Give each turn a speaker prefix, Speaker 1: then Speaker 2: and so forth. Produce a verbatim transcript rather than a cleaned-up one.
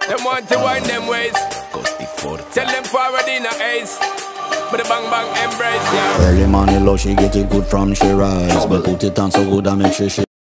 Speaker 1: Them want to wind them ways. Tell them forward in a ace. But the bang bang embrace, yeah.
Speaker 2: Early morning love, she get it good from she rise. But put it on so good I make sure she